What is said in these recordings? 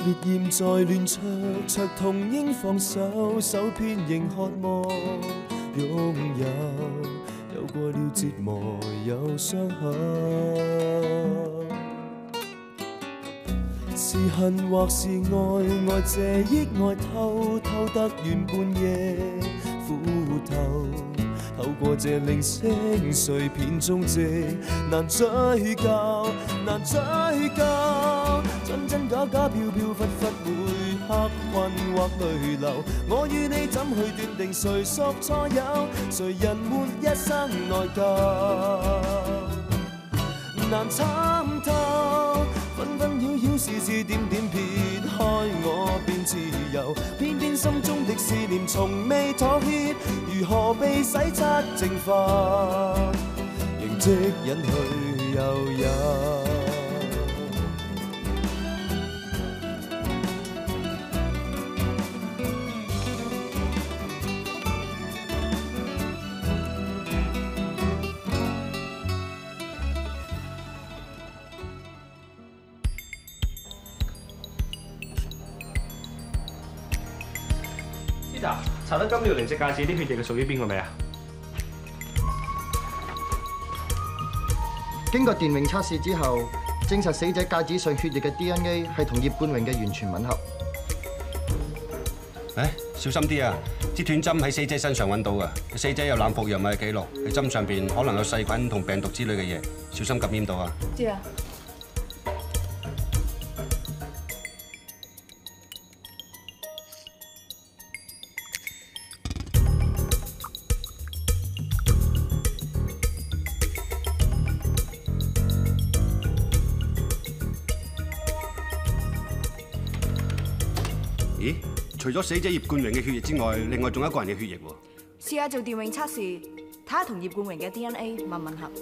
烈焰在亂灼，灼痛應放手，手偏仍渴望擁有。有過了折磨，有傷口。是恨或是愛，愛這億愛透，透得願半夜苦透。透過這零星碎片蹤跡，難追究，難追究。真真假假，飄飄忽忽，會黑困或淚流。我與你怎去斷定誰屬錯有？誰人沒一生內疚？難參透，紛紛擾擾，事事點點撇開我便自由。偏偏心中的思念從未妥協，如何被洗刷淨化？仍即隱去又有。 查得金妙玲隻戒指啲血液係屬於邊個未啊？ 經過電泳測試之後，證實死者戒指上血液嘅 DNA 係同葉冠榮嘅完全吻合。 小心啲啊！支斷針喺死者身上揾到㗎，死者有濫服藥物嘅記錄，喺針上邊可能有細菌同病毒之類嘅嘢，小心感染到啊！ 知啊。 咦？除咗死者葉冠榮嘅血液之外，另外仲有一個人嘅血液喎。 試下做電泳測試，睇下同葉冠榮嘅 DNA 吻唔吻合。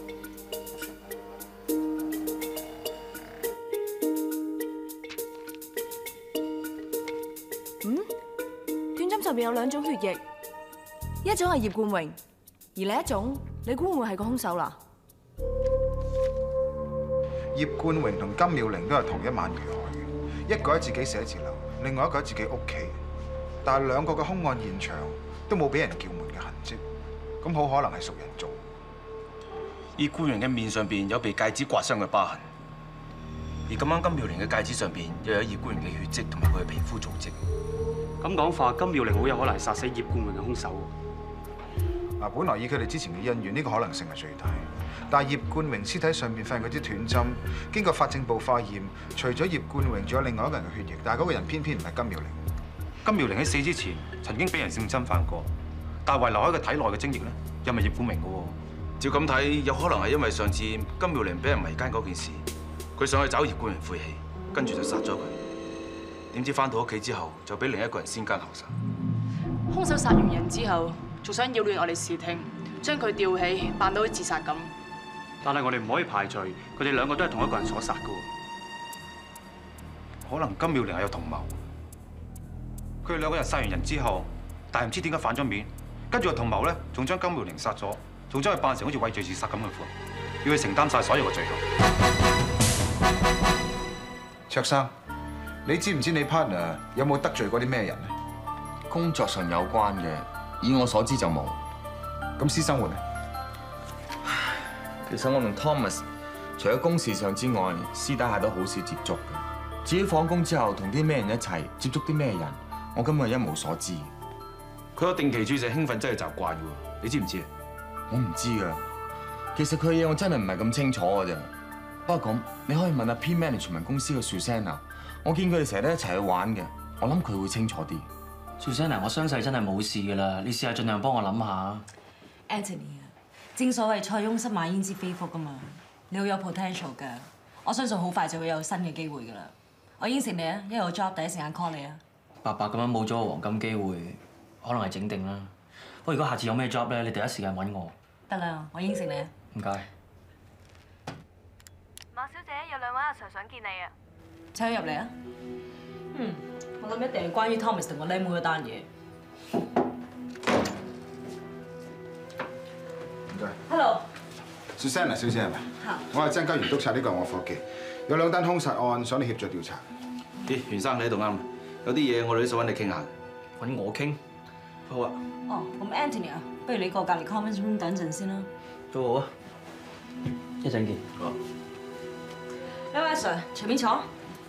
斷針上邊有2種血液，一種係葉冠榮，而另一種你估會唔會係個兇手啦？ 葉冠榮同金妙玲都係同一晚遇害嘅，一個喺自己寫字樓，另外一個喺自己屋企。但係兩個嘅兇案現場都冇俾人撬門嘅痕跡，咁好可能係熟人做。 葉冠榮嘅面上邊有被戒指刮傷嘅疤痕，而咁啱金妙玲嘅戒指上邊又有葉冠榮嘅血跡同埋佢嘅皮膚組織。 咁講法，金妙玲好有可能係殺死葉冠榮嘅兇手。 嗱，本來以佢哋之前嘅恩怨，呢個可能性係最大。但係葉冠榮屍體上邊發現嗰啲斷針，經過法證部化驗，除咗葉冠榮，仲有另外一個人嘅血液，但係嗰個人偏偏唔係金妙玲。 金妙玲喺死之前曾經俾人性侵犯過，但係遺留喺佢體內嘅精液咧，又係葉冠榮嘅喎。照咁睇，有可能係因為上次金妙玲俾人迷奸嗰件事，佢上去找葉冠榮晦氣，跟住就殺咗佢。點知翻到屋企之後，就俾另一個人先奸後殺。 兇手殺完人之後，仲想擾亂我哋視聽，將佢吊起，扮到好似自殺咁。 但係我哋唔可以排除佢哋兩個都係同一個人所殺嘅喎。 可能金妙玲係有同謀。佢哋兩個人殺完人之後，但係唔知點解反咗面，跟住個同謀咧，仲將金妙玲殺咗，仲將佢扮成好似畏罪自殺咁嘅款，要佢承擔晒所有嘅罪行。 卓生，你知唔知你 partner 有冇得罪過啲咩人咧？ 工作上有關嘅，以我所知就冇。 咁私生活咧？ 其實我同 Thomas 除咗公事上之外，私底下都好少接觸嘅。至於放工之後同啲咩人一齊接觸啲咩人，我根本係一無所知。 佢有定期注射興奮劑嘅習慣嘅喎，你知唔知啊？ 我唔知㗎。其實佢嘢我真係唔係咁清楚㗎啫。不過咁，你可以問下 P Management 公司嘅 Susanna， 我見佢哋成日都一齊去玩嘅，我諗佢會清楚啲。 Susanna， 我相信真係冇事㗎啦，你試下盡量幫我諗下。 Anthony 啊，正所謂塞翁失馬焉知非福㗎嘛，你好有 potential 㗎，我相信好快就會有新嘅機會㗎啦。我應承你啊，一有 job 第一時間 call 你啊。 白白咁樣冇咗個黃金機會，可能係整定啦。不過如果下次有咩 job 咧，你第一時間揾我。 得啦，我應承你啊。 唔該。 馬小姐，有2位阿 Sir 想見你啊。 請佢入嚟啊。我諗一定係關於 Thomas 同個靚妹嗰單嘢。 唔該。 Hello。 Susanna 小姐係咪？ 嚇。 我係曾家元督察，呢個係我夥計。有2單兇殺案想你協助調查。 咦，袁生你喺度啱，有啲嘢我哋都想揾你傾下。 揾我傾？好啊。 哦，咁 Anthony 啊，不如你過隔離 conference room 等陣先啦。 都好啊，一陣見。 好。 兩位 Sir， 隨便坐。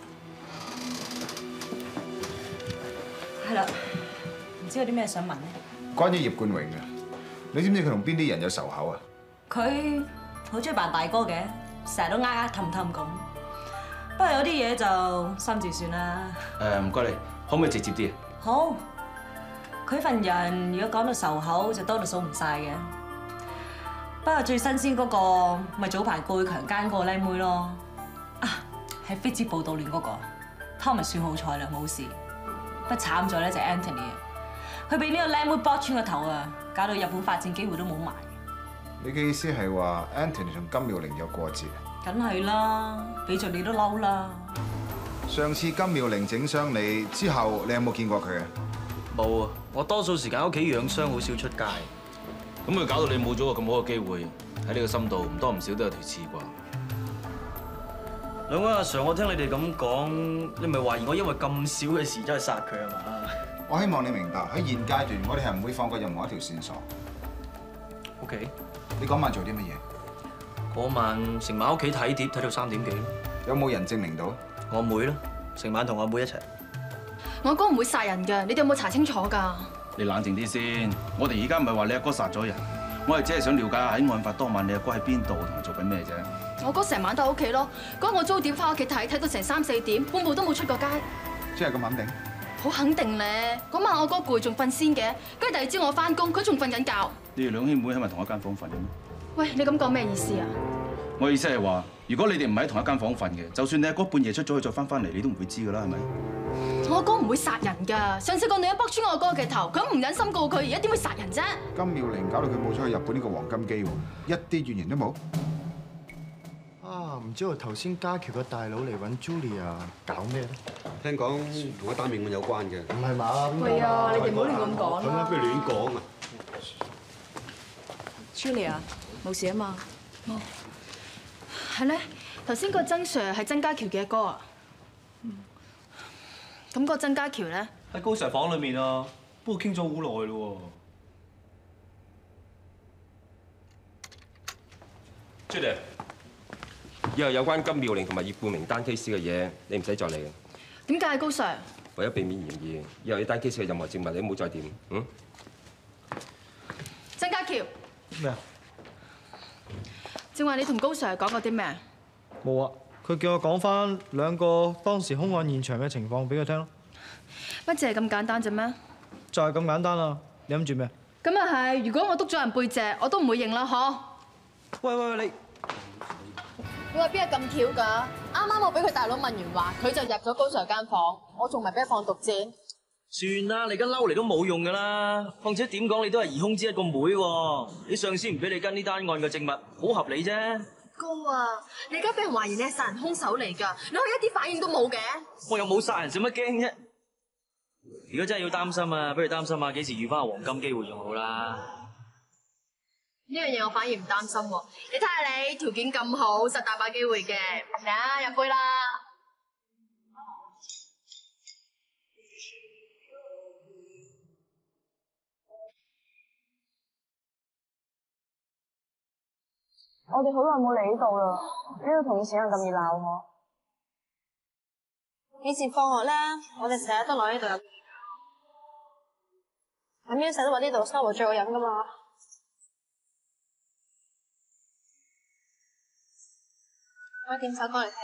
係啦，唔知有啲咩想問咧？ 關於葉冠榮嘅，你知唔知佢同邊啲人有仇口啊？ 佢好中意扮大哥嘅，成日都氹氹咁。不過有啲嘢就心照算啦。 唔該你，可唔可以直接啲啊？ 好，佢份人如果講到仇口就多到數唔晒嘅。不過最新鮮嗰個咪早排告佢強姦嗰個僆妹咯。啊，係飛機報道亂嗰個，Thomas算好彩啦，冇事。不過慘咗咧就 Anthony 啊，佢俾呢個僆妹剝穿個頭啊，搞到日本發展機會都冇埋。 你嘅意思係話 Anthony 同金妙玲有過節？ 梗係啦，俾着你都嬲啦。 上次金妙玲整傷你之後，你有冇見過佢啊？ 冇啊，我多數時間喺屋企養傷，好少出街。 咁佢搞到你冇咗個咁好嘅機會，喺你個心度唔多唔少都有條刺啩。 兩位阿 Sir， 我聽你哋咁講，你咪懷疑我因為咁少嘅事走去殺佢係嘛？ 我希望你明白喺現階段，我哋係唔會放過任何一條線索。 OK。 你嗰晚做啲乜嘢？ 嗰晚成晚喺屋企睇碟，睇到3點幾咯。 有冇人證明到？ 我妹咯，成晚同我妹一齊。 我哥唔會殺人㗎，你哋有冇查清楚㗎？ 你冷靜啲先，我哋而家唔係話你阿哥殺咗人，我係只係想了解下喺案發當晚你阿哥喺邊度同埋做緊咩啫。 我哥成晚都喺屋企咯，嗰日我租碟翻屋企睇，睇到成3、4點，半步都冇出過街。 即係咁肯定？ 好肯定咧！嗰晚我哥攰仲瞓先嘅，跟住第二朝我翻工，佢仲瞓緊覺。 你哋兩兄妹係咪同一間房瞓嘅咩？ 喂，你咁講咩意思啊？ 我意思係話，如果你哋唔喺同一間房瞓嘅，就算你阿哥半夜出咗去再翻嚟，你都唔會知㗎啦，係咪？ 我哥唔會殺人㗎，上次個女人剝穿我哥嘅頭，佢都唔忍心告佢，而家點會殺人啫？ 金妙玲搞到佢冇咗去日本呢個黃金機會，一啲怨言都冇。 啊，唔知道頭先家僑嘅大佬嚟揾 Julia 搞咩咧？ 聽講同一單命案有關嘅。 唔係嘛？ 喂啊，你哋唔好亂咁講啦。 不如亂講啊 ！Julia， 冇事啊嘛？冇。係咧，頭先個曾 Sir 係曾家僑嘅阿哥啊。咁個曾家僑咧？ 喺高 Sir 房裏面啊，不過傾咗好耐咯喎。Julia， 以後有關金妙玲同埋葉冠明單 case 嘅嘢，你唔使再嚟嘅。 點解高 Sir？ 為咗避免嫌疑，以後呢單 case 嘅任何證物你都唔好再掂。 曾家僑。 咩啊？ 正話你同高 Sir 講過啲咩？ 冇啊，佢叫我講翻兩個當時兇案現場嘅情況俾佢聽咯。 乜淨係咁簡單啫咩？ 就係咁簡單啦，你諗住咩？ 咁又係，如果我督咗人背脊，我都唔會認啦，嗬？ 喂， 你話邊係咁巧㗎？啱啱我俾佢大佬問完話，佢就入咗高 Sir 間房，我仲咪俾佢放毒箭。 算啦，你而家嬲嚟都冇用㗎啦。況且點講你都係疑兇之一個妹喎，你上司唔俾你跟呢單案嘅證物，好合理啫。 哥啊，你而家俾人懷疑你係殺人兇手嚟㗎，你可以一啲反應都冇嘅。 我又冇殺人，使乜驚啫？如果真係要擔心啊，不如擔心下幾時遇翻個黃金機會仲好啦。 呢樣嘢我反而唔擔心喎，你睇下你條件咁好，實大把機會嘅。嚟啊，入杯啦！ 我哋好耐冇嚟呢度啦，呢度同以前一樣咁熱鬧喎。 以前放學咧，我哋成日都落呢度飲。阿 Miu 成日都話呢度生活最好飲噶嘛。我點首歌嚟聽。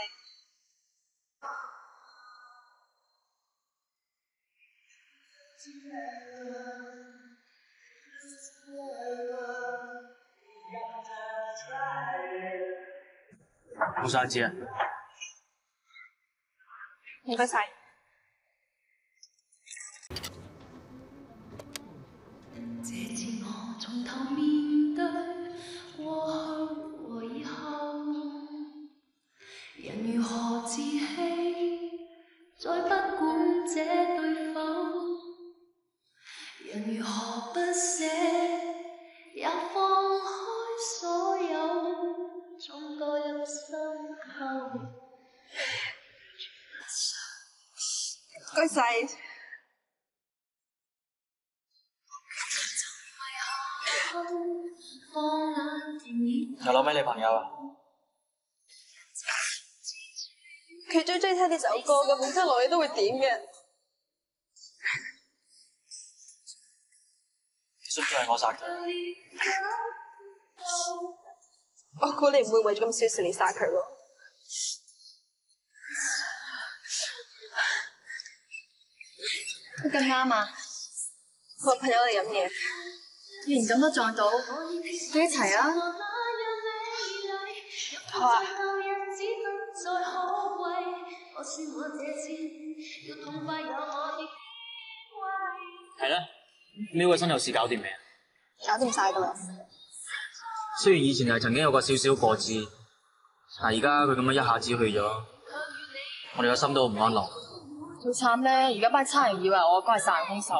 冇晒紙啊！ 唔該晒。 這次我從頭面對過去和以後，人如何自欺，再不管這對否，人如何不捨，也放開所有，終多入心口。 該晒。 又諗起你朋友啊？ 佢最中意聽呢首歌嘅，每次落去都會點嘅。 信唔信係我殺佢？ 我估你唔會為咗咁小事嚟殺佢咯。咁啱啊！我朋友嚟飲嘢，連咁都撞到，我一齊啊！好啊！ 係咧，呢個新有事搞掂未啊？ 搞掂晒㗎啦。 雖然以前係曾經有個少少過節，但係而家佢咁樣一下子去咗，我哋個心都好唔安樂。 好慘咧！而家班差人以為我阿哥係殺人兇手。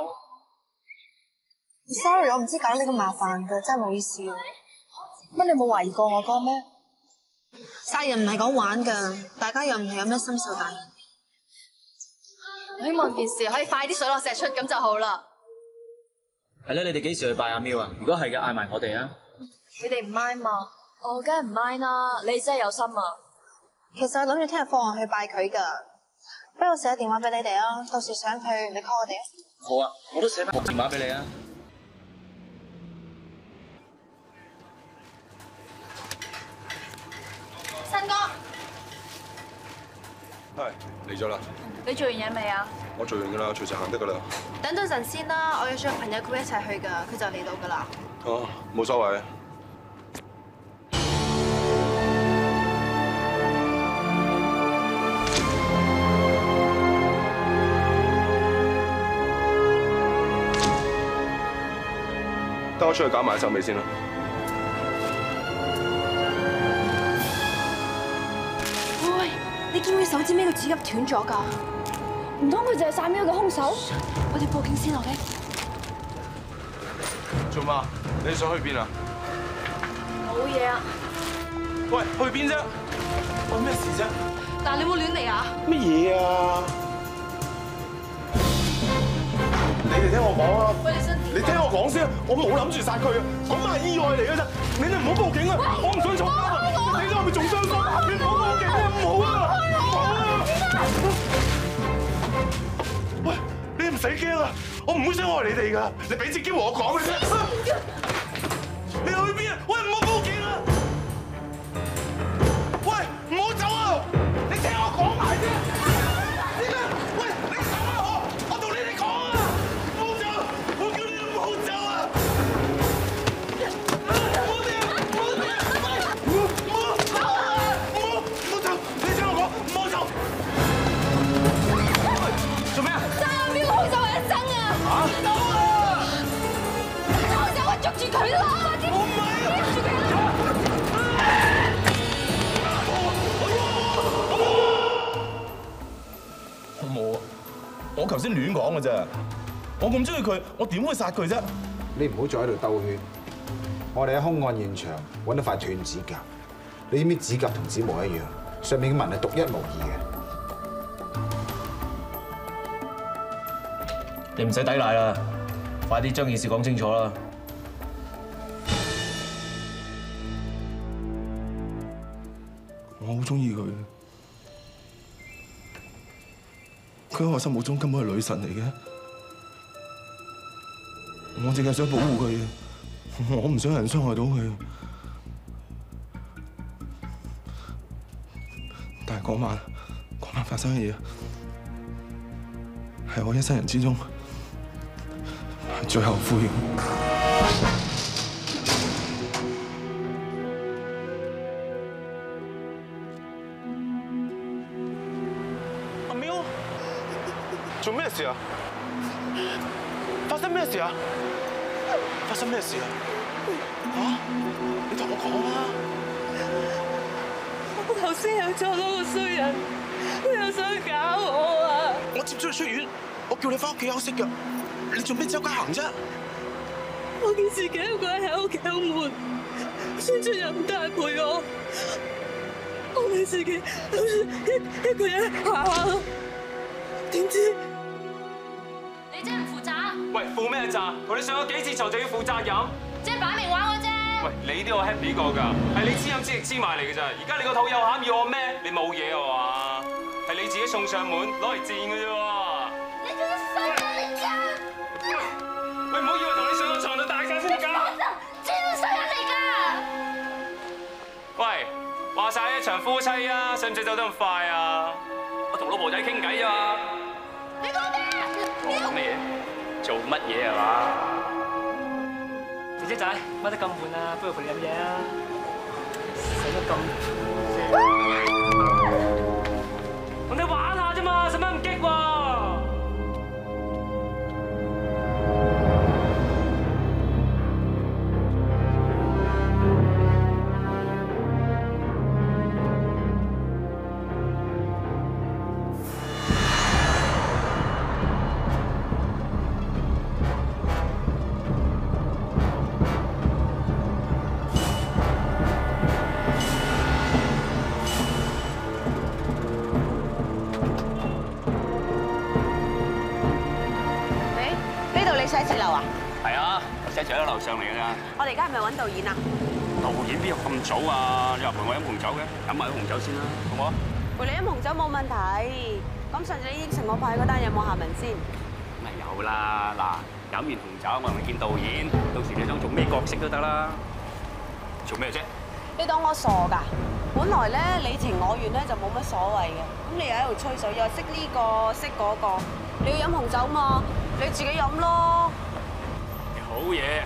Sorry， 我唔知搞你咁麻煩㗎，真係冇意思。乜你冇懷疑過我哥咩？殺人唔係講玩㗎，大家又唔係有咩深仇大恨。 我希望件事可以快啲水落石出咁就好啦。 係咧，你哋幾時去拜阿喵啊？如果係嘅，嗌埋我哋啊！ 你哋唔 mind 嘛？我梗係唔 mind 啦，你真係有心啊！ 其實我諗住聽日放學去拜佢㗎，不如我寫電話俾你哋啊，到時想去你 call 我哋啊。 好啊，我都寫翻部電話俾你啊。 新哥， 係嚟咗啦。 你做完嘢未啊？ 我做完㗎啦，隨時行得㗎啦。 等多陣先啦，我約咗個朋友佢一齊去㗎，佢就嚟到㗎啦。 哦，冇所謂。等我出去搞埋手尾先啦。 喂，你見唔見手指尾個指甲斷咗㗎？唔通佢就係殺喵嘅兇手？我哋報警先，OK？ 做乜？你想去邊啊？ 冇嘢啊。 喂，去邊啫？喂，咩事啫？ 但你冇亂嚟啊！ 乜嘢啊？你哋聽我講啊！ 喂， 你聽我講先，我冇諗住殺佢啊，咁係意外嚟嘅啫。你哋唔好報警啊！我唔想坐監啊！你哋係咪仲傷心？你唔好報警啊！唔好啊！唔好啊！喂，你唔使驚啊！我唔會傷害你哋噶，你俾隻機會我講嘅啫。你去邊啊？喂，唔好報警啊！喂，唔好走啊！你聽我講埋先。點啊？喂，你走啊！我同你哋講啊！唔好走！我叫你哋唔好走啊！唔好走！唔好走啊！唔好走！你聽我講，唔好走！做咩啊？ 殺阿喵兇手係一生啊！走啊！兇手我捉住佢啦！ 我唔係啊！ 捉住佢啦！ 我冇啊！我頭先亂講嘅啫。我咁中意佢，我點會殺佢啫？ 你唔好再喺度兜圈。我哋喺兇案現場揾到塊斷指甲，你知唔知指甲同指模一樣，上面嘅紋係獨一無二嘅。 你唔使抵賴啦，快啲將件事講清楚啦！ 我好中意佢，佢喺我心目中根本係女神嚟嘅。我淨係想保護佢，我唔想有人傷害到佢。但係嗰晚發生嘅嘢，係我一生人之中係最後悔嘅。阿喵，做咩事啊？發生咩事啊？發生咩事啊？嚇！你同我講啊！ 我頭先又撞到個衰人，佢又想搞我啊！ 我接咗你出院，我叫你翻屋企休息㗎，你做咩周街行啫？ 我見自己一個人喺屋企好悶，孫主任唔得閒陪我，我咪自己諗住一個人行下咯。點知喂，負咩責？同你上咗幾次床就要負責任？ 即係擺明玩我啫。 喂，你都有 happy 過㗎，係你知飲知食知埋嚟嘅咋？而家你個肚有餡要我咩？你冇嘢啊嘛？係你自己送上門攞嚟賤嘅啫喎！ 你真係衰啊你㗎！ 喂，唔好以為同你上咗床就大晒先得㗎！ 真係衰人嚟㗎！ 喂，話晒一場夫妻啊，使唔使走得咁快啊？我同老婆仔傾偈啊！ 你講咩啊？ 講乜嘢？做乜嘢係嘛？ 姐姐仔，乜得咁悶啊？不如陪你飲嘢啊！使乜咁？同你玩下啫嘛，使乜咁激喎？ 寫字樓啊？ 係啊，我寫字樓樓上嚟㗎咋。 我哋而家係咪揾導演啊？ 導演邊有咁早啊？你話陪我飲紅酒嘅，飲埋啲紅酒先啦，好唔好啊？ 陪你飲紅酒冇問題。咁上次你應承我派嗰單有冇下文先？ 咪有啦，嗱，飲完紅酒我同你見導演，到時你想做咩角色都得啦。做咩啫？ 你當我傻㗎？本來咧你情我願咧就冇乜所謂嘅，咁你又喺度吹水，又識呢個識嗰個，你要飲紅酒嘛？你自己飲咯。 好嘢。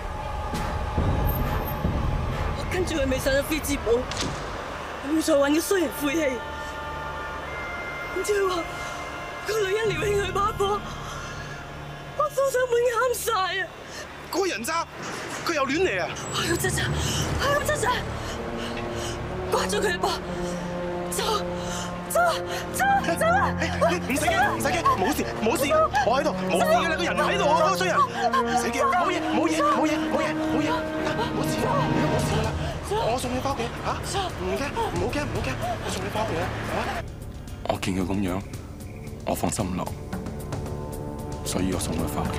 我跟住佢未上咗飛節舞，冇再揾個衰人晦氣。點知佢話個女人撩起佢把火，我放上門啱晒啊！ 嗰個人渣，佢又亂嚟啊！ 我要真真，我要真真，關咗佢一膊，走！走啊！ 唔使驚，唔使驚，冇事冇事，我喺度，冇事嘅，你個人唔喺度，我嗰個衰人，唔使驚，冇嘢冇嘢冇嘢冇嘢冇嘢，冇事啦，而家冇事啦，我送你翻屋企嚇，唔驚，唔好驚，唔好驚，我送你翻屋企啦，嚇。 我見佢咁樣，我放心唔落，所以我送佢翻屋企。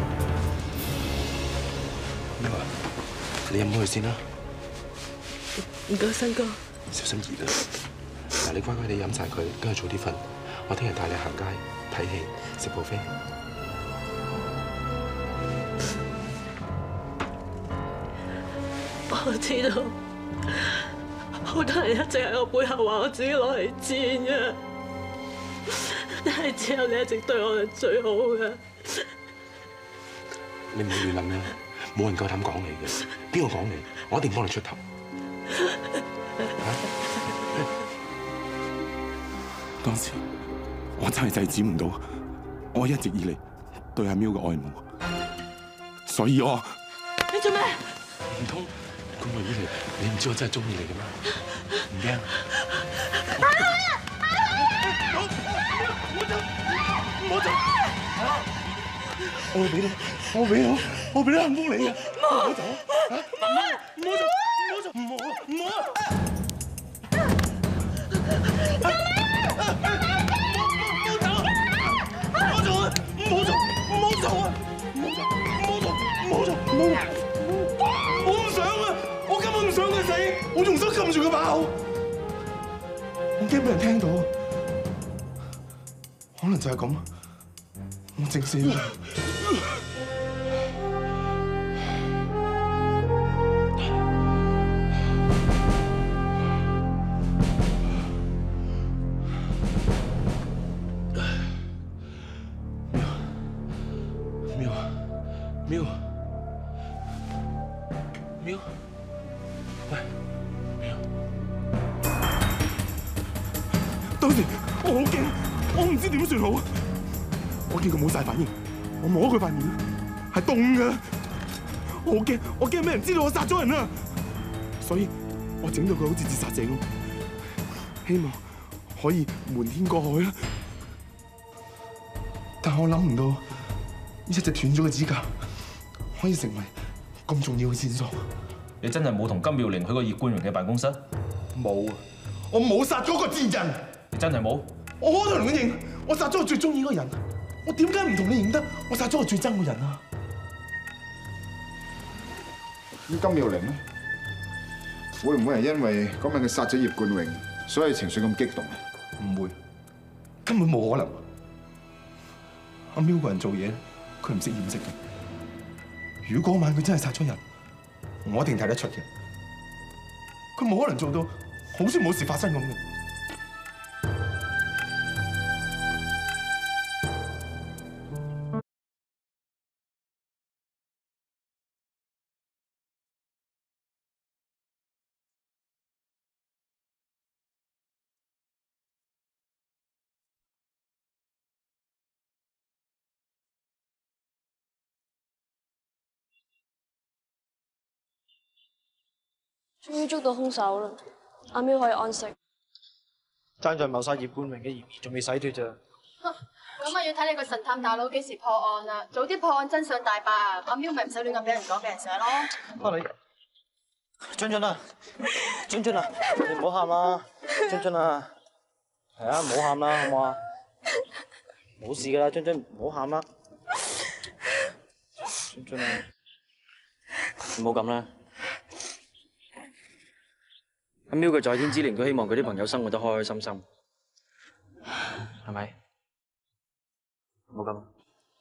咩話？你飲咗佢先啦。 唔該，新哥。 小心熱啊！嗱，你乖乖地飲晒佢，跟住早啲瞓。我聽日帶你行街、睇戲、食 buffet。 我知道，好多人一直喺我背後話我自己攞嚟賤嘅，但係只有你一直對我係最好嘅。 你唔好亂諗啦，冇人夠膽講你嘅，邊個講你？我一定幫你出頭。 當時我真係制止唔到，我一直以嚟對阿 Miu 嘅愛慕，所以我你做咩？ 唔通咁耐以嚟，你唔知我真係中意你嘅咩？唔驚。我走！我會俾到，我會俾到，我會俾到幸福你嘅。唔好走！唔好走！唔好走！唔好！唔好！我唔想啊！我根本唔想佢死，我仲想撳住佢把口，我驚俾人聽到，可能就係咁，我整死佢。喵，喂，喵！當時我好驚，我唔知點算好。我見佢冇晒反應，我摸佢塊面係凍㗎，我好驚，我驚俾人知道我殺咗人啊！所以我整到佢好似自殺者咁，希望可以瞞天過海啦。但我諗唔到，一隻斷咗嘅指甲可以成為咁重要嘅線索。 你真係冇同金妙玲去過葉冠榮嘅辦公室？ 冇啊！我冇殺咗個賤人。 你真係冇？ 我可同你認，我殺咗我最中意嗰個人。我點解唔同你認得？我殺咗我最憎嘅人啊！ 咁金耀玲咧，會唔會係因為嗰晚佢殺咗葉冠榮，所以情緒咁激動啊？ 唔會，根本冇可能。阿喵個人做嘢，佢唔識掩飾嘅。如果嗰晚佢真係殺咗人，我一定睇得出嘅。佢冇可能做到好似冇事發生咁嘅。 終於捉到兇手啦！阿喵可以安息。 爭在謀殺葉冠榮嘅嫌疑仲未洗脫咋。 咁啊要睇你個神探大佬幾時破案啦！早啲破案真相大白啊！阿喵咪唔使亂咁俾人講俾人寫咯。 啊你，津津啊，津津啊，你唔好喊啦，津津啊，係啊，唔好喊啦，好唔好啊？冇事噶啦，津津唔好喊啦，津津啊， 唔好咁啦。阿喵佢在天之靈都希望佢啲朋友生活得開開心心，係咪？唔好咁。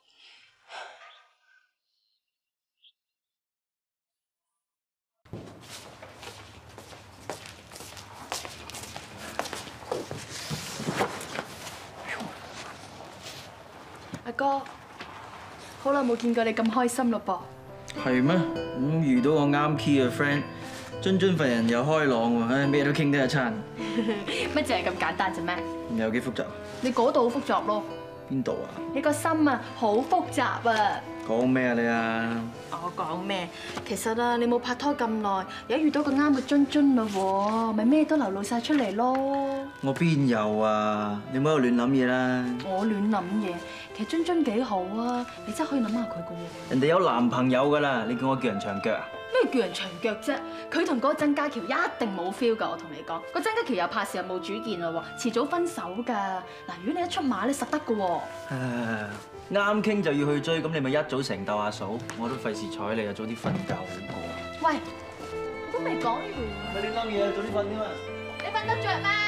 阿哥，好耐冇見過你咁開心咯噃。 係咩？遇到個啱 key 嘅 friend。津津份人又開朗喎，唉，咩都傾得一餐。 乜淨係咁簡單啫咩？ 有幾複雜？ 你嗰度好複雜咯。 邊度啊？ 你個心啊，好複雜啊！ 講咩啊你啊？ 我講咩？其實啊，你冇拍拖咁耐，而家遇到個啱嘅津津嘞喎，咪咩都流露晒出嚟咯。 我邊有啊？你唔好喺度亂諗嘢啦。 我亂諗嘢，其實津津幾好啊，你真係可以諗下佢個嘢。 人哋有男朋友㗎啦，你叫我叫人長腳啊？ 咩叫人長腳啫？佢同嗰個曾家喬一定冇 feel 㗎，我同你講。個曾家喬又怕事又冇主見嘞喎，遲早分手㗎。嗱，如果你一出馬咧，實得㗎喎。 啱傾就要去追，咁你咪一早成竇阿嫂，我都費事睬你，就早啲瞓覺好過。 喂，我都未講完。 咪亂諗嘢，早啲瞓添啊！ 你瞓得着咩？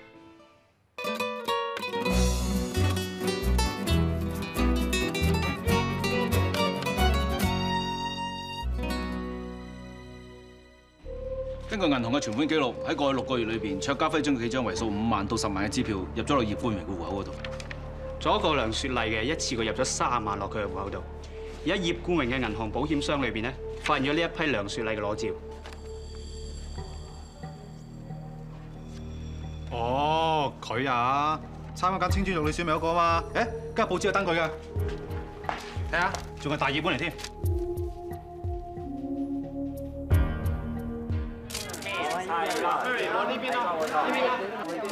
根據銀行嘅存款記錄，喺過去6個月裏邊，卓家輝將幾張為數5萬到10萬嘅支票入咗落葉冠榮嘅戶口嗰度。 仲有一個梁雪麗嘅一次過入咗30萬落佢嘅戶口度。而喺葉冠榮嘅銀行保險箱裏邊咧，發現咗呢一批梁雪麗嘅裸照。 哦，佢啊，參加青春玉女選美嗰個嘛？誒，今日報紙有登佢嘅，睇下，仲係大葉冠嚟添。 我呢邊啦，呢邊啦，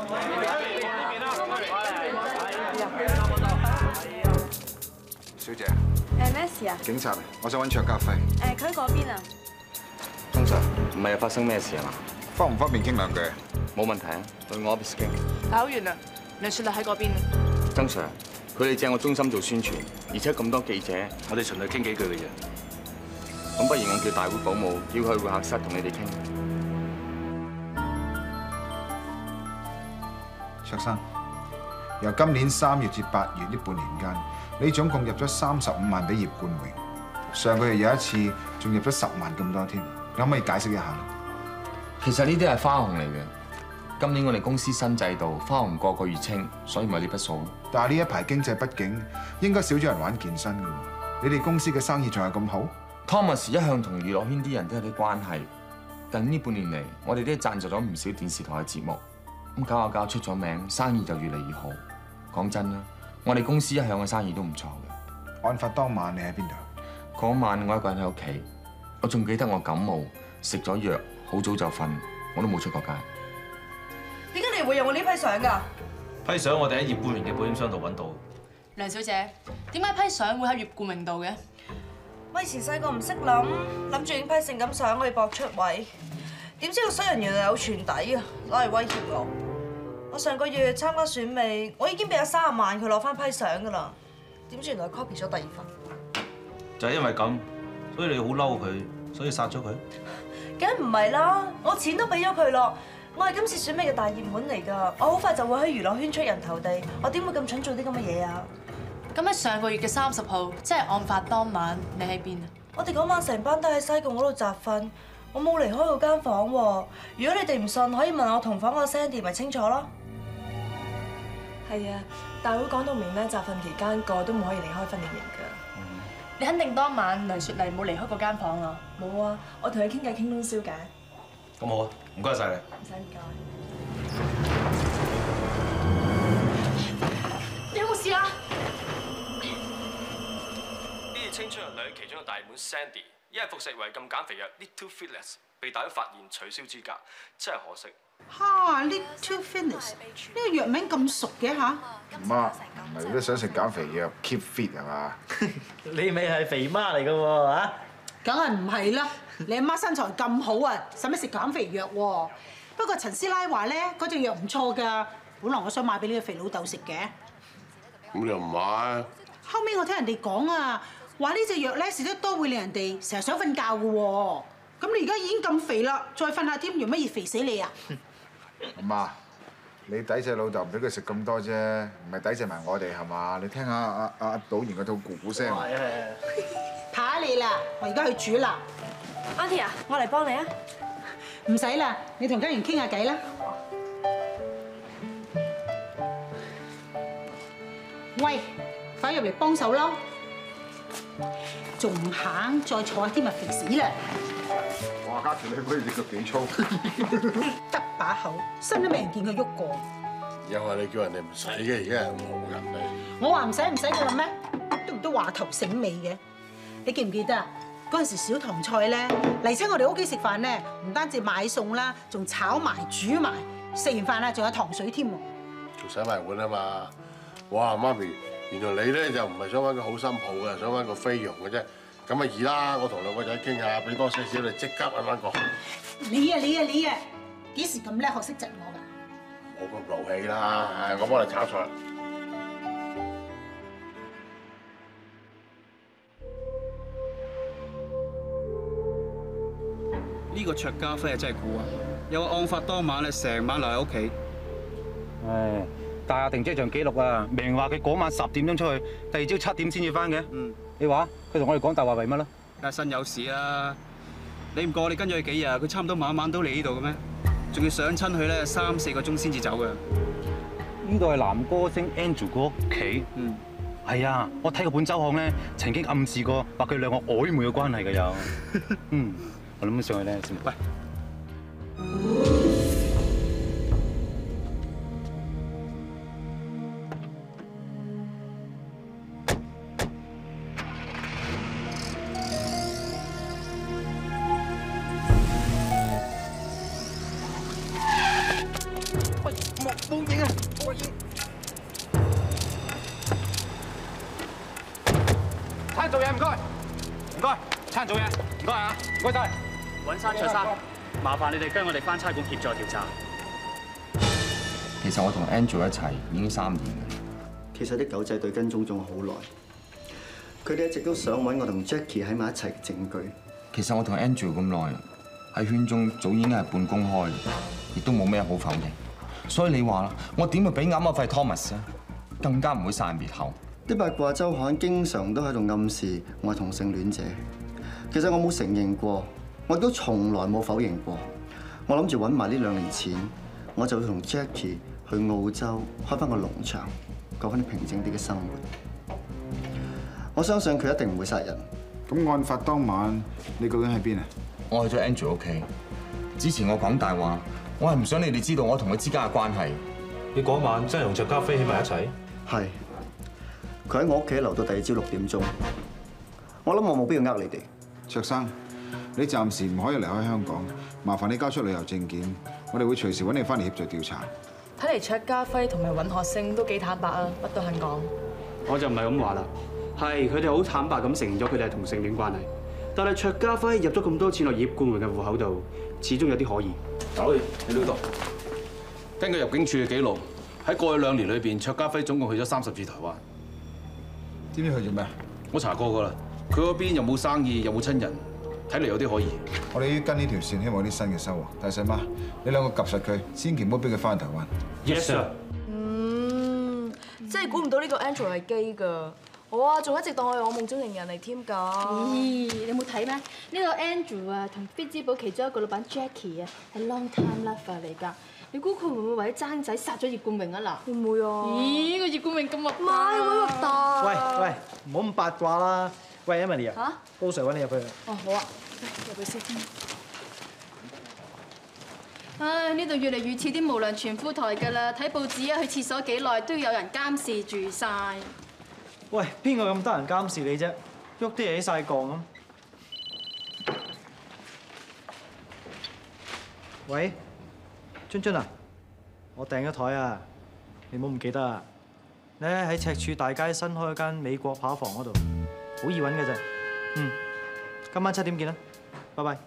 小姐。 咩事啊？ 警察，我想揾卓家輝。 佢喺嗰邊啊。 曾 Sir， 唔係發生咩事啊嘛？ 方唔方便傾兩句？ 冇問題啊，對我 office 傾。 搞完啦，梁雪麗喺嗰邊。 曾 Sir， 佢哋借我中心做宣傳，而且咁多記者， 我哋純粹傾幾句嘅啫。 咁不如我叫大會保姆，叫佢去會客室同你哋傾。 卓生，由今年3月至8月呢半年間，你總共入咗35萬俾葉冠榮，上個月有一次仲入咗10萬咁多添，你可唔可以解釋一下咧？ 其實呢啲係花紅嚟嘅。今年我哋公司新制度，花紅個個月清，所以咪呢筆數咯。 但係呢一排經濟不景，應該少咗人玩健身嘅喎。你哋公司嘅生意仲係咁好 ？Thomas 一向同娛樂圈啲人都有啲關係。近呢半年嚟，我哋都贊助咗唔少電視台嘅節目。咁搞下搞出咗名，生意就越嚟越好。講真啦，我哋公司一向嘅生意都唔錯嘅。 案發當晚你喺邊度？ 嗰晚我一個人喺屋企，我仲記得我感冒食咗藥，好早就瞓，我都冇出過街。 點解你會有我呢批相㗎？ 批相我哋喺葉冠榮嘅保險箱度揾到。 梁小姐，點解批相會喺葉冠榮度嘅？ 我以前細個唔識諗住影批性感相可以搏出位，點知個衰人原來有傳底啊，攞嚟威脅我。我上個月參加選美，我已經俾咗30萬佢攞翻批相㗎啦，點知原來 copy 咗第2份。 就係因為咁，所以你好嬲佢， 所以殺咗佢。 梗唔係啦，我錢都俾咗佢咯。我係今次選美嘅大熱門嚟㗎，我好快就會喺娛樂圈出人頭地，我點會咁蠢做啲咁嘅嘢啊？ 咁喺上個月嘅30號，即係案發當晚，你喺邊啊？ 我哋嗰晚成班都喺西貢嗰度集訓，我冇離開嗰間房喎。如果你哋唔信，可以問我同房個 Sandy 咪清楚咯。 係啊，大會講到明咧，集訓期間個都冇可以離開訓練營㗎。 你肯定當晚梁雪麗冇離開嗰間房啊？ 冇啊，我同佢傾偈傾通宵㗎。 咁好啊，唔該晒你。 唔使唔該。 你有冇事啊？ 呢次青春人類其中嘅大熱門 Sandy，因為服食違禁減肥藥 Little Fitness，被大會發現取消資格，真係可惜。 嚇 ！Little Fitness 呢個藥名咁熟嘅嚇？ 媽，唔係都想食減肥藥 keep fit 係嘛？ 你咪係肥媽嚟㗎喎嚇！ 梗係唔係啦！你阿媽身材咁好啊，使乜食減肥藥喎？不過陳師奶話咧，嗰隻藥唔錯㗎，本來我想買俾呢個肥老豆食嘅。 咁你又唔買？ 後尾我聽人哋講啊，話呢隻藥咧食得多會令人哋成日想瞓覺㗎喎。咁你而家已經咁肥啦，再瞓下添，用乜嘢肥死你啊？ 阿媽，你抵制老豆唔俾佢食咁多啫，唔係抵制埋我哋係嘛？你聽下阿導賢嗰套咕咕聲。 怕你啦，我而家去煮啦。 Auntie 啊，我嚟幫你啊。 唔使啦，你同家員傾下偈啦。喂，快入嚟幫手咯！仲唔肯再坐下添咪肥死啦！ 哇，家權你嗰隻腳幾粗？ 得把口，身都未人見佢喐過。 又係你叫人哋唔使嘅，而家係冇人嚟。 我話唔使嘅啦咩？都話頭醒尾嘅。你記唔記得啊？嗰陣時小棠菜咧嚟親我哋屋企食飯咧，唔單止買餸啦，仲炒埋煮埋，食完飯啦仲有糖水添喎。 仲洗埋碗啊嘛！哇，媽咪，原來你咧就唔係想揾個好心抱嘅，想揾個菲傭嘅啫。咁啊易啦，我同兩個仔傾下，俾多少少你即刻揾翻個。 你啊！幾時咁叻學識窒我㗎？ 冇咁勞氣啦，我幫你炒菜。 呢個卓家輝啊，真係估啊！有個案發當晚咧，成晚留喺屋企。 唉，大庭即場記錄啊！明話佢嗰晚10點鐘出去，第二朝7點先至翻嘅。你話佢同我哋講大話為乜啦？ 梗係身有事啦！你唔過你跟咗佢幾日，佢差唔多晚晚都嚟呢度嘅咩？仲要上親去咧3、4個鐘先至走嘅。 呢度係男歌星 Andrew 個屋企。係啊，我睇過本週刊咧，曾經暗示過話佢兩個曖昧嘅關係嘅有。我諗上去咧先。喂。 喂，冇影啊！冇影。餐做嘢唔該，唔該，餐做嘢唔該啊，唔該晒。 揾山卓生，麻煩你哋跟我哋翻差館協助調查。 其實我同 Angel 一齊已經3年嘅。 其實啲狗仔隊跟蹤咗我好耐，佢哋一直都想揾我同 Jackie 喺埋一齊嘅證據。 其實我同 Angel 咁耐，喺圈中早已經係半公開，亦都冇咩好否認。所以你話啦，我點會俾啱我費 Thomas 啊？更加唔會殺人滅口。 啲八卦週刊經常都喺度暗示我係同性戀者，其實我冇承認過。我都從來冇否認過，我諗住揾埋呢2年錢，我就會同 Jackie 去澳洲開翻個農場，過翻啲平靜啲嘅生活。我相信佢一定唔會殺人。 咁案發當晚，你究竟喺邊啊？ 我去咗 Angel 屋企。之前我講大話，我係唔想你哋知道我同佢之間嘅關係。 你嗰晚真係同卓家輝喺埋一齊？ 係。佢喺我屋企留到第二朝6點鐘。我諗我冇必要呃你哋。 卓生。你暫時唔可以離開香港，麻煩你交出旅遊證件，我哋會隨時揾你翻嚟協助調查。 睇嚟卓家輝同埋尹學勝都幾坦白啊，乜都肯講。 我就唔係咁話啦，係佢哋好坦白咁承認咗佢哋係同性戀關係，但係卓家輝入咗咁多錢落葉冠榮嘅戶口度，始終有啲可疑。 走你呢度。根據入境處嘅記錄，喺過去2年裏邊，卓家輝總共去咗30次台灣。知唔知去做咩？我查過㗎啦，佢嗰邊又冇生意，又冇親人。 睇嚟有啲可疑。 我哋要跟呢條線，希望有啲新嘅收穫。大細媽，你兩個及實佢，千祈唔好俾佢翻台灣。 Yes sir。 真係估唔到呢個 Angel 係基㗎。我啊，仲一直當佢係我夢中情人嚟添㗎。 咦，你冇睇咩？呢個 Andrew 啊，同 Fit 之寶其中一個老闆 Jackie 啊，係 long time lover 嚟㗎。你估佢會唔會為咗爭仔殺咗葉冠榮啊？嗱， 會唔會啊？ 咦，個葉冠榮咁核突！ 唔係，好核突。 喂喂，唔好咁八卦啦。喂 Emily 啊， 嚇， 高 Sir 揾你入去。 哦，好啊，入去先。唉，呢度越嚟越似啲無良傳夫台㗎啦！睇報紙啊，去廁所幾耐都要有人監視住晒。 喂，邊個咁得人監視你啫？喐啲嘢起晒槓咁。喂，津津啊，我訂咗台啊，你唔好唔記得啊。你喺赤柱大街新開一間美國扒房嗰度，好易揾嘅啫。今晚7點見啦，拜拜。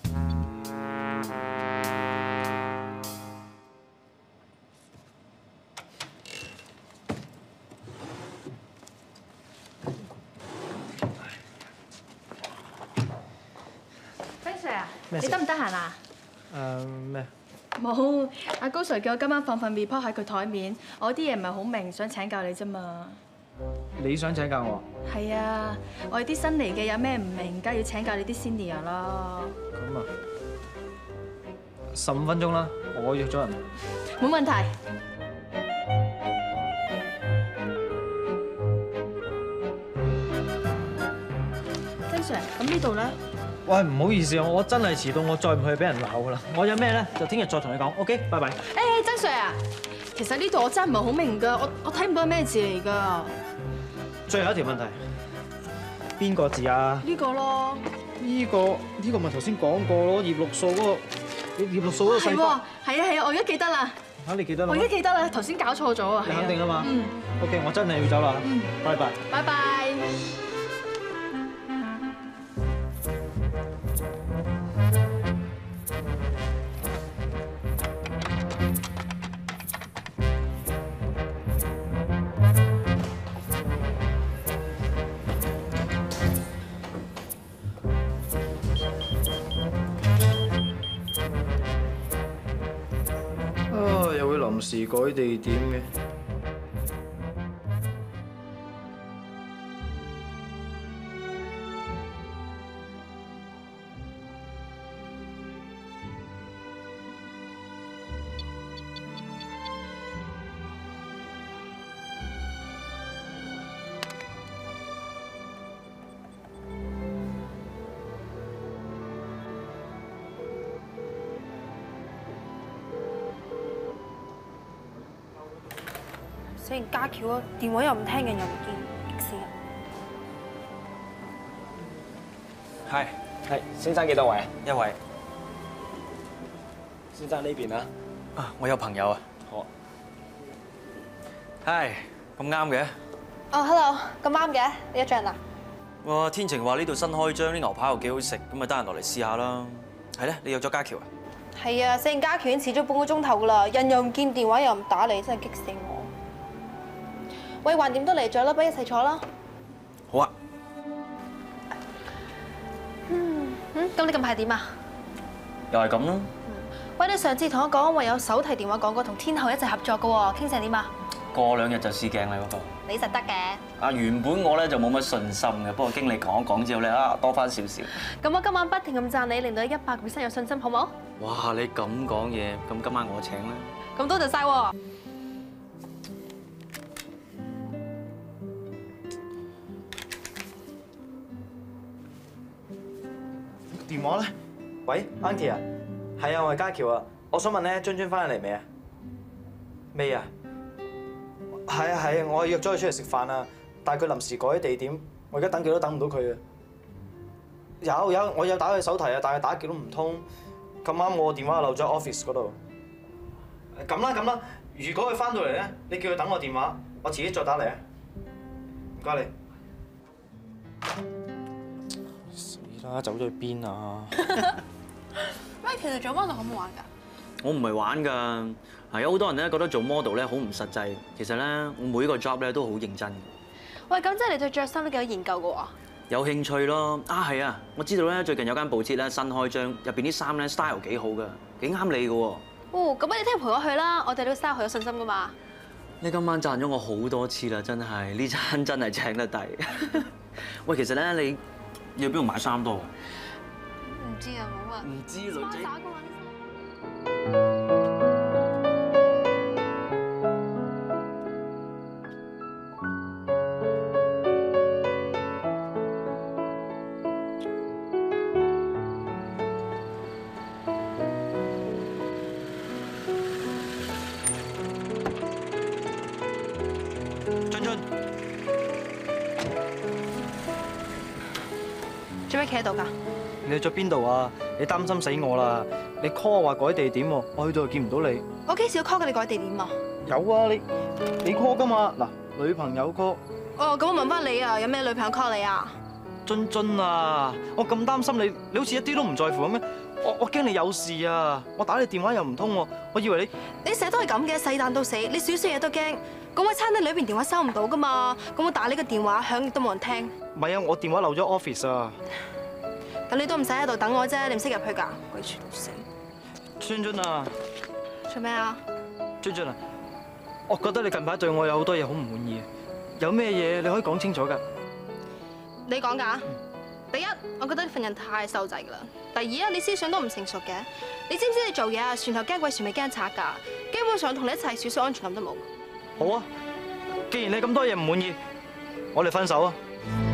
你得唔得閒啊？ 咩？ 冇，阿高 Sir 叫我今晚放份 report 喺佢台面，我啲嘢唔係好明，想請教你啫嘛。 你想請教我？ 係啊，我哋啲新嚟嘅有咩唔明，梗係要請教你啲 senior 啦。 咁啊，15分鐘啦，我約咗人。 冇問題。曾 Sir，咁呢度咧？ 喂，唔好意思啊，我真係遲到，我再唔去俾人鬧噶啦。我有咩咧，就聽日再同你講。OK， 拜拜。 誒，曾 Sir 啊，其實呢度我真係唔係好明㗎，我睇唔到係咩字嚟㗎。 最後一條問題，邊個字啊？ 呢個咯。 呢個咪頭先講過咯，葉綠素嗰個，葉綠素嗰個細胞。 係啊，我而家記得啦。 嚇，你記得啦？ 我而家記得啦，頭先搞錯咗啊。 你肯定啊嘛？ 嗯。 OK， 我真係要走啦。拜拜。 拜拜。 又會臨時改地點嘅。 死人家橋啊！電話又唔聽人又唔見，激死人！ 係，先生幾多位啊？1位。先生呢邊啊？啊，我有朋友啊。好。係，咁啱嘅。 哦 ，hello， 咁啱嘅，你一張啊？ 哇，天晴話呢度新開張，啲牛扒又幾好食，咁咪得閒落嚟試下啦。係咧，你約咗家喬啊？ 係啊，死人家橋已經遲咗半個鐘頭噶啦，人又唔見，電話又唔打你，真係激死我。喂，橫掂都嚟咗啦，不如一齊坐啦。 好啊。 咁你近排點啊？ 又係咁啦。 喂，你上次同我講話有手提電話廣告同天后一齊合作噶喎，傾成點啊？ 過2日就試鏡啦嗰個。 你實得嘅。 啊，原本我咧就冇乜信心嘅，不過經你講一講之後咧，多翻少少。 咁我今晚不停咁讚你，令到你100%有信心，好冇？ 哇！你咁講嘢，咁今晚我請啦。 咁多謝晒喎。 電話咧？喂 ，Auntie 啊，係啊，我係家喬啊。我想問咧，津津翻嚟未啊？未啊？係啊，我約咗佢出嚟食飯啊，但係佢臨時改咗地點，我而家等極都等唔到佢啊。我有打佢手提啊，但係打極都唔通。咁啱我電話漏咗 office 嗰度。咁啦，如果佢翻到嚟咧，你叫佢等我電話，我遲啲再打嚟啊。唔該你。走咗去邊啊？ 喂，其實做 model 好唔好玩㗎？ 我唔係玩㗎，係有好多人咧覺得做 model 咧好唔實際。其實咧，我每一個 job 咧都好認真。 喂，咁即係你對着衫都幾有研究㗎喎？ 有興趣咯。啊係啊，我知道咧最近有間報紙咧新開張，入邊啲衫咧 style 幾好㗎，幾啱你㗎喎。 哦，咁你聽日陪我去啦，我對呢個 style 好有信心㗎嘛。 你今晚讚咗我好多次啦，真係呢餐真係請得抵。喂，其實咧你要邊度買衫多？ 唔知啊，冇啊。 唔知女仔。 做咩企喺度㗎？ 你去咗邊度啊？你擔心死我啦！你 call 我話改地點喎，我去到又見唔到你。 我幾時要 call 過你改地點啊？ 有啊，你 call 㗎嘛？嗱，女朋友 call。 哦，咁我問翻你啊，有咩女朋友 call 你啊？ 津津啊，我咁擔心你，你好似一啲都唔在乎咁咩？我驚你有事啊！我打你電話又唔通喎，我以為你成日都係咁嘅，細蛋到死，你少少嘢都驚。咁喺餐廳裏邊電話收唔到㗎嘛？咁我打呢個電話響亦都冇人聽。 唔係啊，我電話漏咗 office 啊。 咁你都唔使喺度等我啫，你唔識入去㗎，鬼串到死。 津津啊！ 做咩啊？ 津津啊！我覺得你近排對我有好多嘢好唔滿意，有咩嘢你可以講清楚㗎。 你講㗎？第一，我覺得你份人太瘦仔㗎啦。第二啊，你思想都唔成熟嘅。你知唔知你做嘢啊，船頭驚鬼船尾驚賊㗎，基本上同你一齊少少安全感都冇。 好啊，既然你咁多嘢唔滿意，我哋分手啊！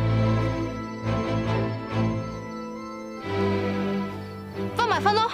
分咪分咯。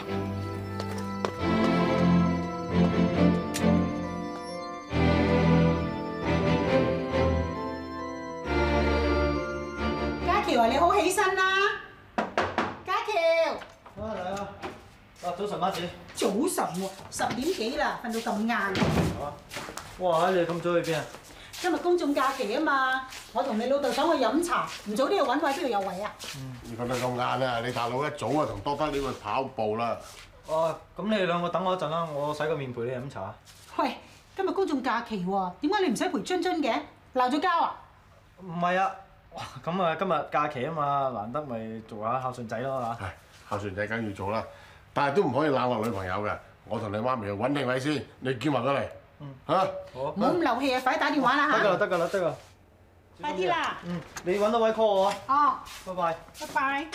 嘉喬啊，你好起身啦！嘉喬， 嚟啊！早晨，媽子。 早晨喎，10點幾啦，瞓到咁晏。 哇！你咁早去邊啊？ 今日公眾假期啊嘛，我同你老豆想去飲茶，唔早啲去揾位，邊度有位啊？ 你瞓得咁晏啊？你大佬一早啊同多得你去跑步啦。 哦，咁你哋兩個等我一陣啦，我洗個面陪你飲茶。 喂，今日公眾假期喎，點解你唔使陪津津嘅？鬧咗交啊？ 唔係啊，咁啊今日假期啊嘛，難得咪做下孝順仔咯嚇。 孝順仔梗要做啦，但係都唔可以冷落女朋友嘅。我同你媽咪去揾定位先，你叫埋佢嚟。嚇！好。 唔好咁漏氣啊！快啲打電話啦嚇！ 得㗎啦！ 快啲啦！ 你揾到位 call 我啊！ 哦。 拜拜。 拜拜。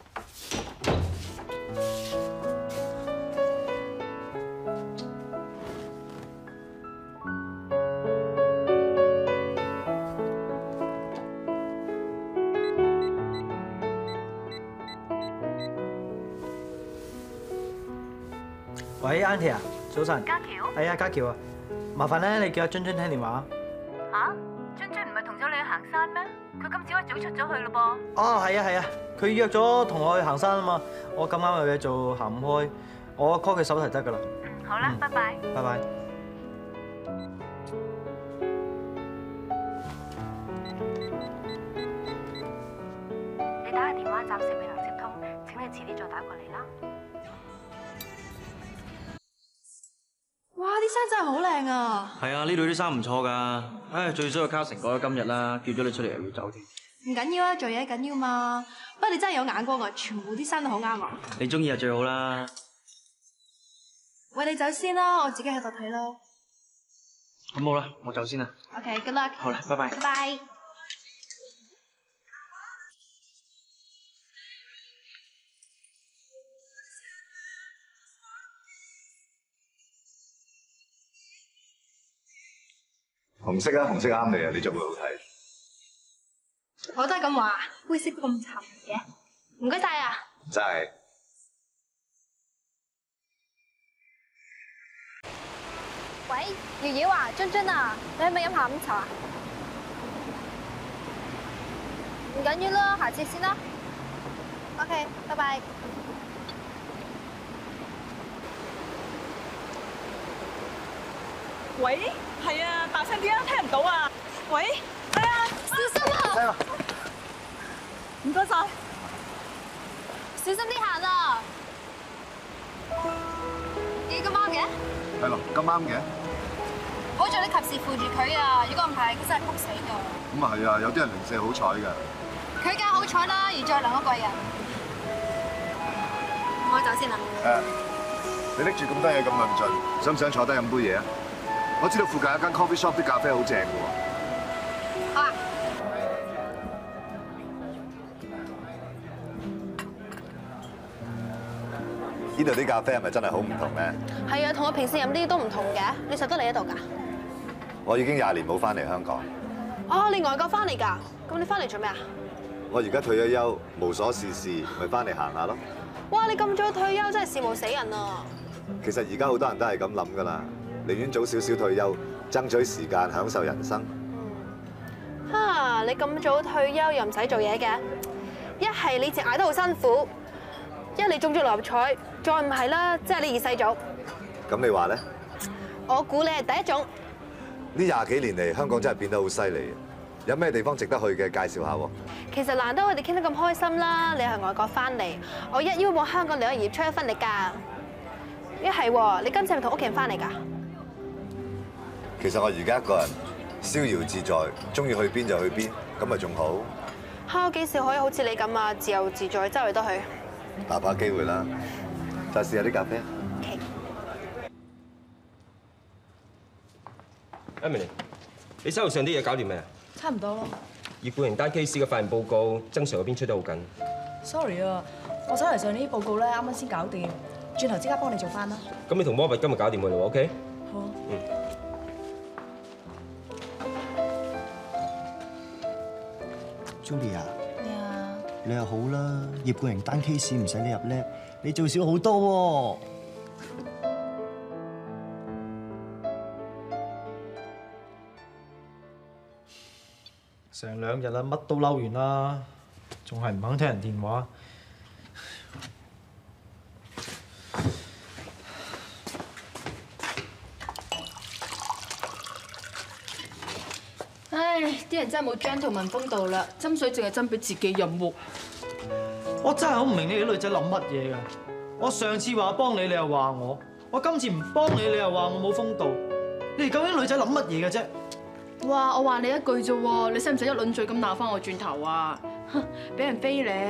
喂 ，Auntie 啊，早晨。 嘉喬。 係啊，嘉喬啊，麻煩咧，你叫阿津津聽電話。 嚇？津津唔係同咗你去行山咩？佢今朝一早出咗去咯噃。 哦，係啊，佢約咗同我去行山啊嘛，我咁啱有嘢做，行唔開，我 call 佢手提得㗎啦。 好啦，拜拜。 拜拜。 你打嘅電話暫時未能接通，請你遲啲再打過嚟啦。 哇！啲衫真係好靚啊！ 係啊，呢度啲衫唔錯㗎。唉，最衰個卡成改咗今日啦，叫咗你出嚟又要走添。 唔緊要啊，做嘢緊要嘛。不過你真係有眼光啊，全部啲衫都好啱我。 你中意就最好啦。 喂，你走先啦，我自己喺度睇咯。 咁好啦，我走先啦。 OK，good luck。 好啦，拜拜。 拜拜。 紅色啊，紅色啱你啊，你着會好睇。 我都係咁話，灰色咁沉嘅。唔該晒啊。 真係。 喂，瑤瑤啊，津津啊，你係咪飲下午茶？唔緊要啦，下次先啦。OK， 拜拜。 喂，係啊，大聲啲啊，聽唔到啊！喂，係啊， 小心啊！ 唔該晒， 小心啲行啊！咦，咁啱嘅？ 係咯，咁啱嘅。 好在你及時扶住佢啊！如果唔係，佢真係仆死㗎。 咁啊係啊，有啲人零舍好彩㗎。 佢梗好彩啦，而再兩個貴人。我走先啦。 你拎住咁多嘢咁論盡，想唔想坐低飲杯嘢啊？我知道附近有間 coffee shop 啲咖啡好正嘅喎。 好啊。 呢度啲咖啡係咪真係好唔同咧？ 係啊，同我平時飲啲都唔同嘅。你實得嚟呢度㗎？ 我已經20年冇翻嚟香港。 哦，你外國翻嚟㗎？咁你翻嚟做咩啊？ 我而家退咗休，無所事事，咪翻嚟行下咯。 哇！你咁早退休真係羨慕死人啊！ 其實而家好多人都係咁諗㗎啦，寧願早少少退休，爭取時間享受人生。 哈！你咁早退休又唔使做嘢嘅，一係你淨捱得好辛苦，一你中咗六合彩，再唔係啦，即係你二世祖。 咁你話咧？ 我估你係第一種。 呢20幾年嚟，香港真係變得好犀利。有咩地方值得去嘅？介紹下喎。 其實難得我哋傾得咁開心啦，你係外國翻嚟，我一邀往香港旅遊業出一分力㗎。一係喎，你今次係咪同屋企人翻嚟㗎？ 其實我而家一個人逍遙自在，中意去邊就去邊，咁咪仲好。 嚇！我幾時可以好似你咁啊，自由自在，周圍都去？ 大把機會啦，再試下啲咖啡。 Emily， 你手頭上啲嘢搞掂未啊？ 差唔多咯。 葉冠榮單 case 嘅發現報告，曾 Sir 嗰邊出得好緊。 Sorry 啊，我手頭上呢啲報告咧，啱啱先搞掂，轉頭即刻幫你做翻啦。 咁你同魔佛今日搞掂佢啦 ，OK？ 好。 Julia， 咩啊？ 你又好啦，葉冠榮單 case 唔使你入 lab， 你做少好多喎。 成2日啦，乜都嬲完啦，仲係唔肯聽人電話。 唉，啲人真係冇 gentleman 風度啦，斟水淨係斟俾自己飲喎。 我真係好唔明你啲女仔諗乜嘢㗎？我上次話幫你，你又話我；我今次唔幫你，你又話我冇風度。你哋究竟女仔諗乜嘢嘅啫？ 哇！我話你一句啫喎，你使唔使一輪嘴咁鬧翻我轉頭啊？俾人飛咧，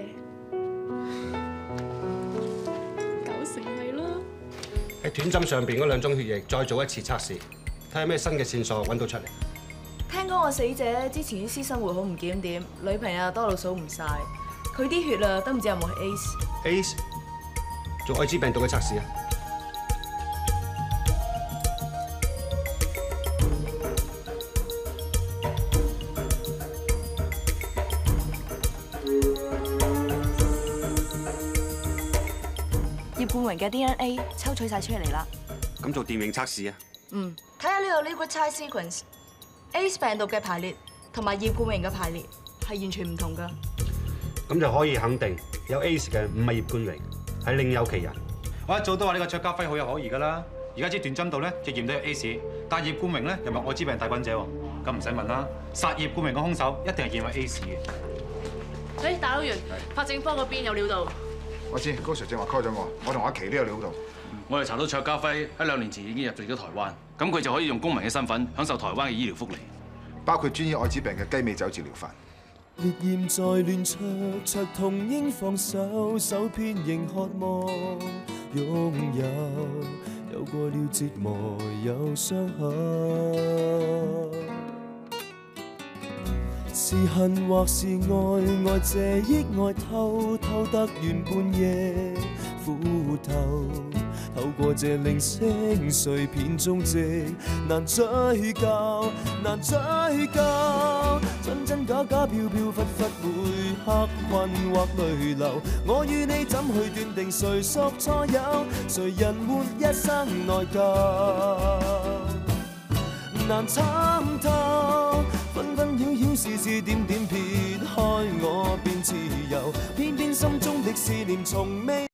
搞成你啦！ 喺斷針上邊嗰2宗血液再做一次測試，睇下咩新嘅線索揾到出嚟。 聽講個死者之前啲私生活好唔檢點，女朋友多到數唔晒，佢啲血啊都唔知有冇係 ACE。 做愛滋病毒嘅測試啊！ 葉冠榮嘅 DNA 抽取晒出嚟啦。 咁做電泳測試啊？ 睇下呢個 nucleotide sequence，ACE 病毒嘅排列同埋葉冠榮嘅排列係完全唔同㗎。 咁就可以肯定有 ACE 嘅唔係葉冠榮，係另有其人。 我一早都話呢個卓家輝好有可疑㗎啦。而家知斷針度咧，就驗到有 ACE，但葉冠榮咧又咪愛滋病帶菌者喎。咁唔使問啦，殺葉冠榮嘅兇手一定係驗為 ACE 嘅。 大佬員，法證科嗰邊有料到。 我知高 Sir 正話 call 咗我同阿琪都有料到。 我哋查到卓家輝喺2年前已經入籍咗台灣，咁佢就可以用公民嘅身份享受台灣嘅醫療福利， 包括專醫愛滋病嘅雞尾酒治療法。 烈焰在亂灼，灼痛應放手，手偏仍渴望擁有過了折磨有傷痕。是恨或是愛，愛這憶愛偷偷得願半夜苦透。透過這零星碎片蹤跡，難追究，難追究。真真假假，飄飄忽忽，會黑困或淚流。我與你怎去斷定誰屬錯有？誰人活一生內疚？難參透，紛紛擾擾，事事點點撇開我便自由。偏偏心中的思念從未。